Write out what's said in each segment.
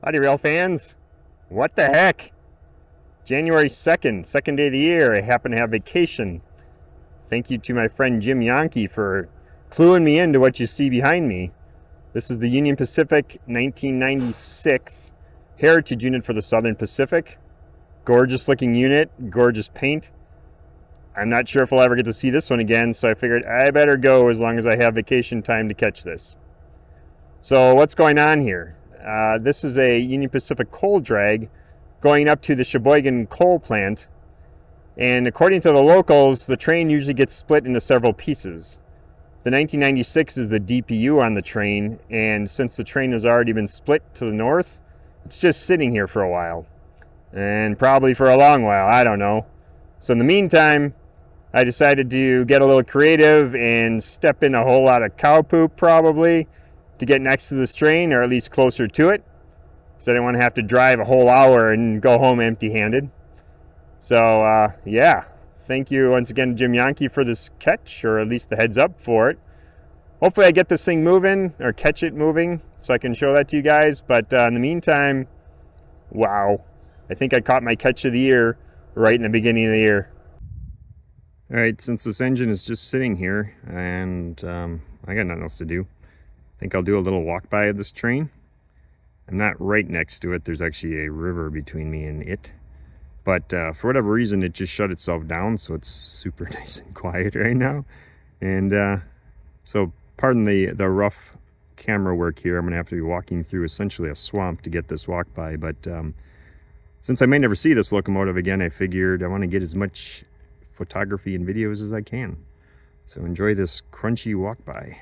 Howdy, rail fans. What the heck? January 2nd, second day of the year. I happen to have vacation. Thank you to my friend Jim Yahnke for cluing me into what you see behind me. This is the Union Pacific 1996 Heritage Unit for the Southern Pacific. Gorgeous looking unit, gorgeous paint. I'm not sure if I'll ever get to see this one again, so I figured I better go as long as I have vacation time to catch this. So what's going on here? This is a Union Pacific coal drag going up to the Sheboygan coal plant, and according to the locals, the train usually gets split into several pieces. The 1996 is the DPU on the train, and since the train has already been split to the north, it's just sitting here for a while, and probably for a long while, I don't know. So in the meantime, I decided to get a little creative and step in a whole lot of cow poop probably to get next to this train, or at least closer to it, because I didn't want to have to drive a whole hour and go home empty-handed. So yeah, thank you once again to Jim Yahnke for this catch, or at least the heads up for it. Hopefully I get this thing moving, or catch it moving, so I can show that to you guys. But in the meantime, wow, I think I caught my catch of the year right in the beginning of the year. Alright, since this engine is just sitting here and I got nothing else to do, I think I'll do a little walk by of this train. I'm not right next to it. There's actually a river between me and it. But for whatever reason, it just shut itself down, so it's super nice and quiet right now. And so pardon the rough camera work here. I'm going to have to be walking through essentially a swamp to get this walk by. But since I may never see this locomotive again, I figured I want to get as much photography and videos as I can. So enjoy this crunchy walk by.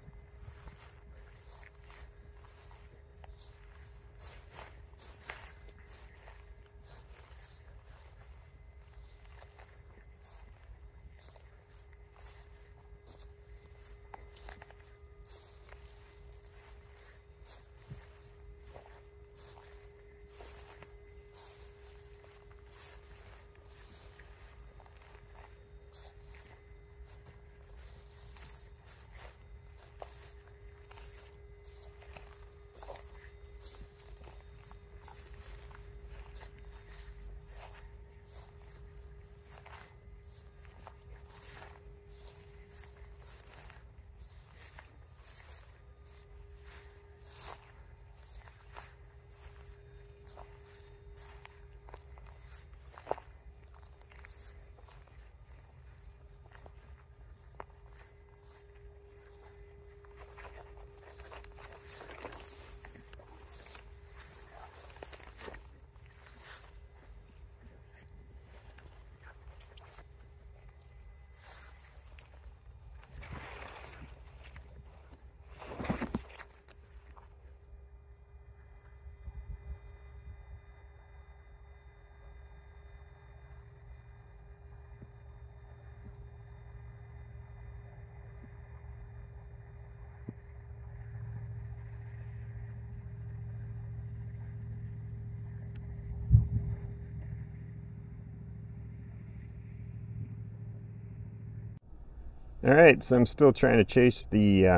Alright, so I'm still trying to chase the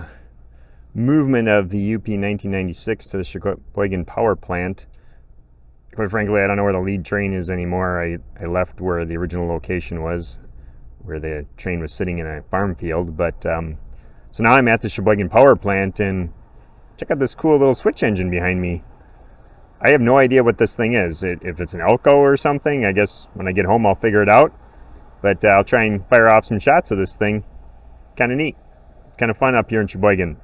movement of the UP 1996 to the Sheboygan power plant. Quite frankly, I don't know where the lead train is anymore. I left where the original location was, where the train was sitting in a farm field. But so now I'm at the Sheboygan power plant, and check out this cool little switch engine behind me. I have no idea what this thing is. If it's an Alco or something, I guess when I get home I'll figure it out. But I'll try and fire off some shots of this thing. Kind of neat, kind of fun up here in Sheboygan.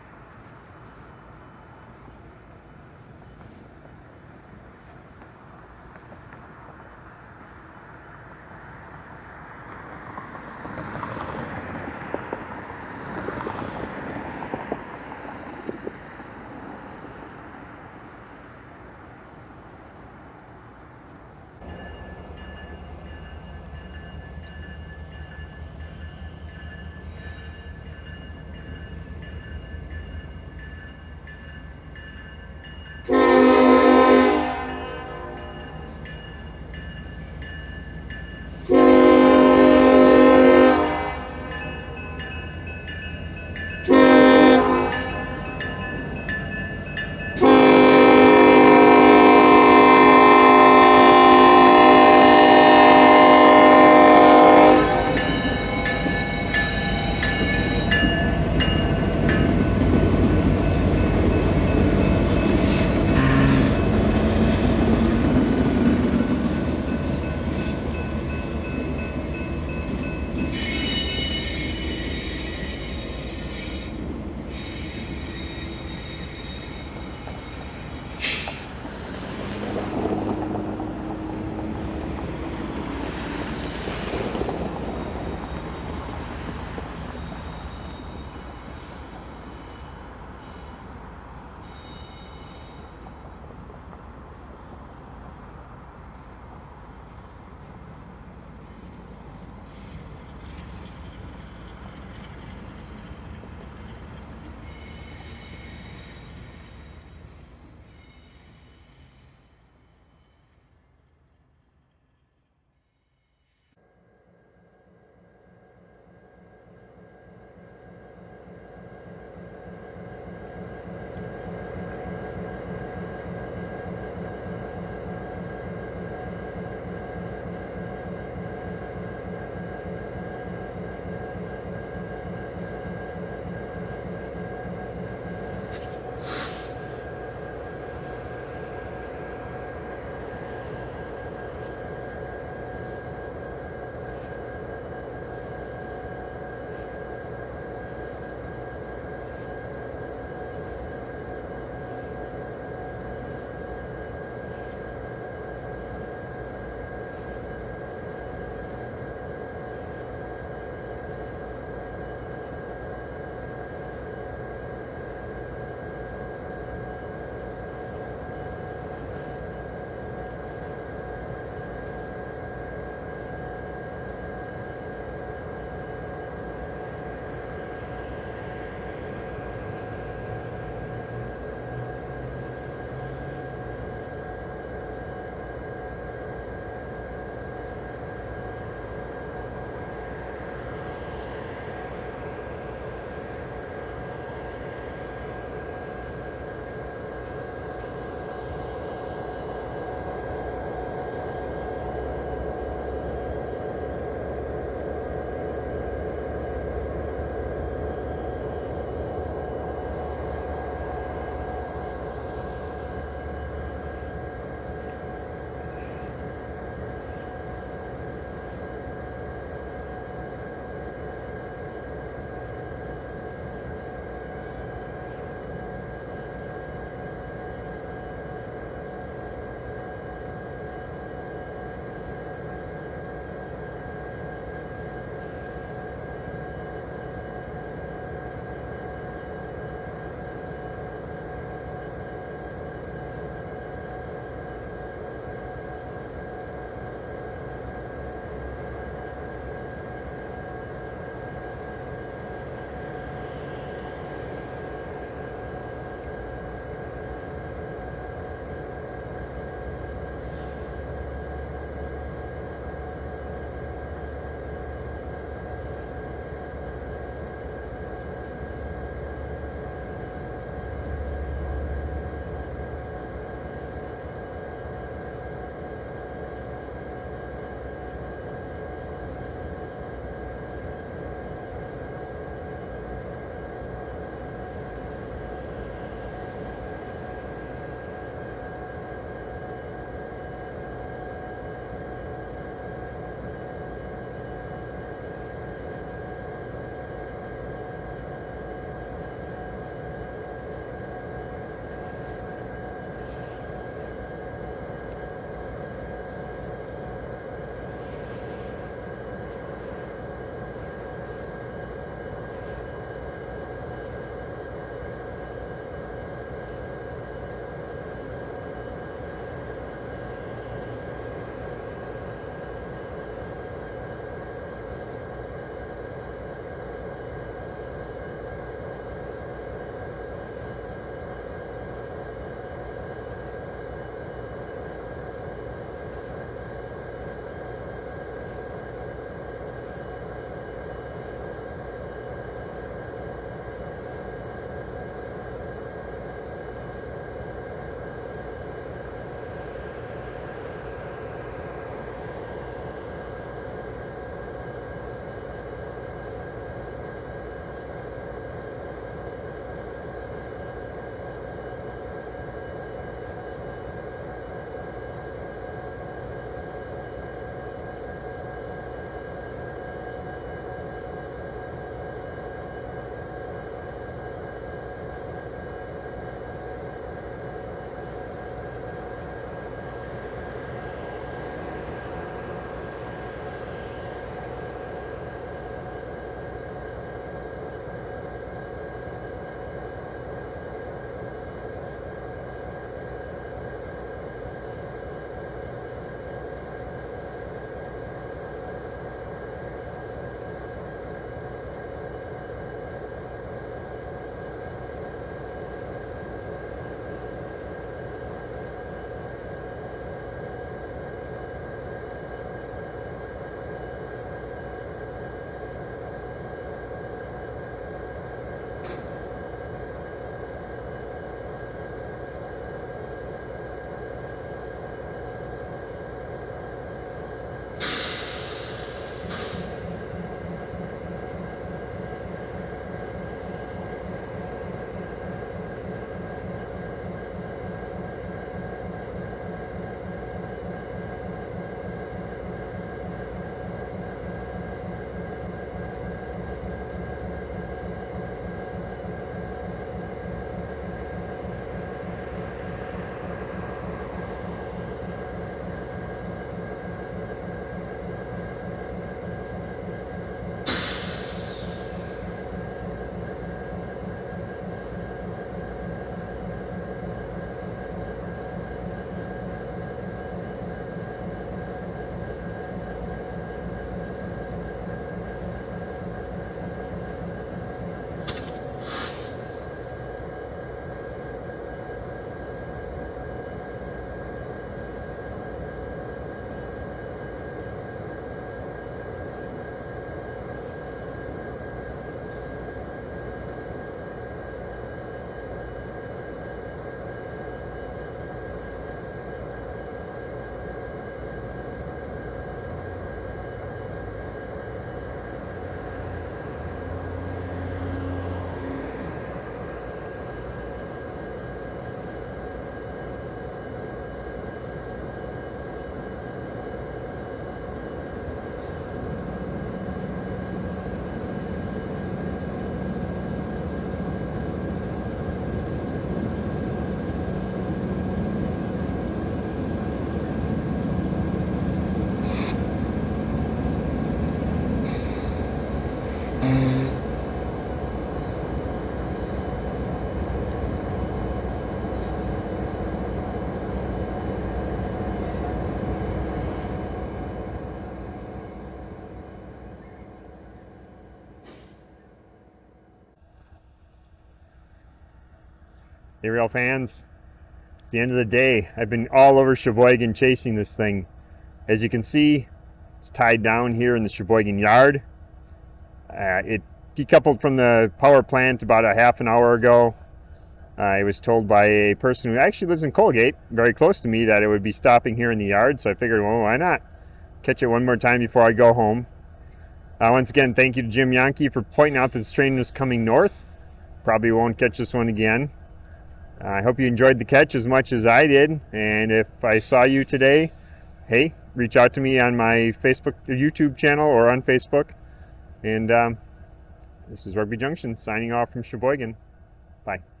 Hey, rail fans. It's the end of the day. I've been all over Sheboygan chasing this thing. As you can see, it's tied down here in the Sheboygan Yard. It decoupled from the power plant about a half an hour ago. I was told by a person who actually lives in Colgate, very close to me, that it would be stopping here in the yard, so I figured, well, why not catch it one more time before I go home. Once again, thank you to Jim Yahnke for pointing out that this train was coming north. Probably won't catch this one again. I hope you enjoyed the catch as much as I did, and if I saw you today, hey, reach out to me on my Facebook or YouTube channel or on Facebook. And this is Rugby Junction signing off from Sheboygan. Bye.